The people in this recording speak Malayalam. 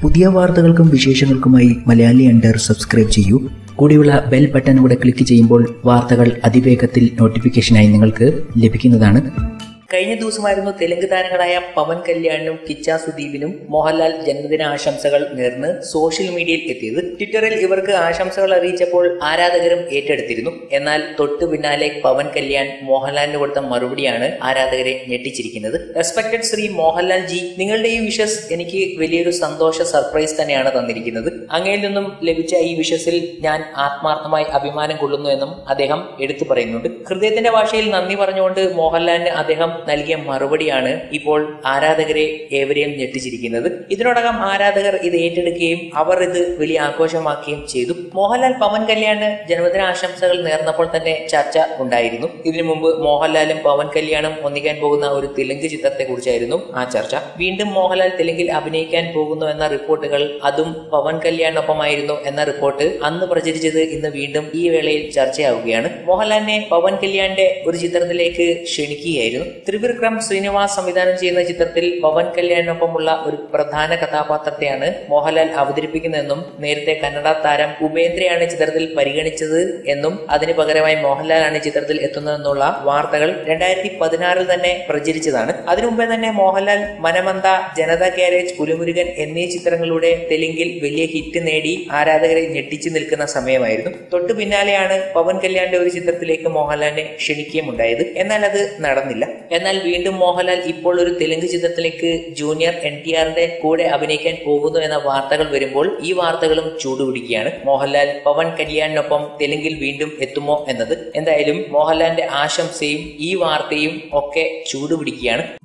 പുതിയ വാർത്തകൾക്കും വിശേഷങ്ങൾക്കുമായി മലയാളിയന്റർ സബ്സ്ക്രൈബ് ചെയ്യൂ. കൂടിയുള്ള ബെൽ ബട്ടൺ കൂടെ ക്ലിക്ക് ചെയ്യുമ്പോൾ വാർത്തകൾ അതിവേഗത്തിൽ നോട്ടിഫിക്കേഷനായി നിങ്ങൾക്ക് ലഭിക്കുന്നതാണ്. കഴിഞ്ഞ ദിവസമായിരുന്നു തെലുങ്ക് താരങ്ങളായ പവൻ കല്യാണിനും കിച്ച സുദീപിനും മോഹൻലാൽ ജന്മദിന ആശംസകൾ നേർന്ന് സോഷ്യൽ മീഡിയയിൽ എത്തിയത്. ട്വിറ്ററിൽ ഇവർക്ക് ആശംസകൾ അറിയിച്ചപ്പോൾ ആരാധകരും ഏറ്റെടുത്തിരുന്നു. എന്നാൽ തൊട്ടു പിന്നാലെ പവൻ കല്യാൺ മോഹൻലാലിന് കൊടുത്ത മറുപടിയാണ് ആരാധകരെ ഞെട്ടിച്ചിരിക്കുന്നത്. റെസ്പെക്ടഡ് ശ്രീ മോഹൻലാൽ ജി, നിങ്ങളുടെ ഈ വിഷസ് എനിക്ക് വലിയൊരു സന്തോഷ സർപ്രൈസ് തന്നെയാണ് തന്നിരിക്കുന്നത്. അങ്ങയിൽ നിന്നും ലഭിച്ച ഈ വിഷസിൽ ഞാൻ ആത്മാർത്ഥമായി അഭിമാനം കൊള്ളുന്നു എന്നും അദ്ദേഹം എടുത്തു പറയുന്നുണ്ട്. ഹൃദയത്തിന്റെ ഭാഷയിൽ നന്ദി പറഞ്ഞുകൊണ്ട് മോഹൻലാലിന് അദ്ദേഹം നൽകിയ മറുപടിയാണ് ഇപ്പോൾ ആരാധകരെ ഏവരെയും ഞെട്ടിച്ചിരിക്കുന്നത്. ഇതിനോടകം ആരാധകർ ഇത് ഏറ്റെടുക്കുകയും അവർ ഇത് വലിയ ആഘോഷമാക്കുകയും ചെയ്തു. മോഹൻലാൽ പവൻ കല്യാണിന് ജന്മദിന ആശംസകൾ നേർന്നപ്പോൾ തന്നെ ചർച്ച ഉണ്ടായിരുന്നു. ഇതിനു മുമ്പ് മോഹൻലാലും പവൻ കല്യാണും ഒന്നിക്കാൻ പോകുന്ന ഒരു തെലുങ്ക് ചിത്രത്തെ കുറിച്ചായിരുന്നു ആ ചർച്ച. വീണ്ടും മോഹൻലാൽ തെലുങ്കിൽ അഭിനയിക്കാൻ പോകുന്നു എന്ന റിപ്പോർട്ടുകൾ അതും പവൻ കല്യാണിനൊപ്പമായിരുന്നു എന്ന റിപ്പോർട്ട് അന്ന് പ്രചരിച്ചത് ഇന്ന് വീണ്ടും ഈ വേളയിൽ ചർച്ചയാവുകയാണ്. മോഹൻലാലിനെ പവൻ കല്യാണിന്റെ ഒരു ചിത്രത്തിലേക്ക് ക്ഷണിക്കുകയായിരുന്നു. ത്രിവിക്രം ശ്രീനിവാസ് സംവിധാനം ചെയ്യുന്ന ചിത്രത്തിൽ പവൻ കല്യാണിനൊപ്പമുള്ള ഒരു പ്രധാന കഥാപാത്രത്തെയാണ് മോഹൻലാൽ അവതരിപ്പിക്കുന്നതെന്നും നേരത്തെ കന്നഡ താരം ഉപേന്ദ്രയാണ് ചിത്രത്തിൽ പരിഗണിച്ചത് എന്നും അതിന് പകരമായി മോഹൻലാലാണ് ചിത്രത്തിൽ എത്തുന്നതെന്നുള്ള വാർത്തകൾ 2016 തന്നെ പ്രചരിച്ചതാണ്. അതിനു മുമ്പേ തന്നെ മോഹൻലാൽ മനമന്ത, ജനതാ ഗ്യാരേജ്, പുലിമുരുകൻ എന്നീ ചിത്രങ്ങളിലൂടെ തെലുങ്കിൽ വലിയ ഹിറ്റ് നേടി ആരാധകരെ ഞെട്ടിച്ചു നിൽക്കുന്ന സമയമായിരുന്നു. തൊട്ടു പിന്നാലെയാണ് പവൻ കല്യാണിന്റെ ഒരു ചിത്രത്തിലേക്ക് മോഹൻലാലിനെ ക്ഷണിക്കുകയുണ്ടായത്. എന്നാൽ അത് നടന്നില്ല. എന്നാൽ വീണ്ടും മോഹൻലാൽ ഇപ്പോൾ ഒരു തെലുങ്ക് ചിത്രത്തിലേക്ക് ജൂനിയർ NTRന്റെ കൂടെ അഭിനയിക്കാൻ പോകുന്നു എന്ന വാർത്തകൾ വരുമ്പോൾ ഈ വാർത്തകളും ചൂടുപിടിക്കുകയാണ്. മോഹൻലാൽ പവൻ കല്യാണിനൊപ്പം തെലുങ്കിൽ വീണ്ടും എത്തുമോ എന്നത്. എന്തായാലും മോഹൻലാലിന്റെ ആശംസയും ഈ വാർത്തയും ഒക്കെ ചൂടുപിടിക്കുകയാണ്.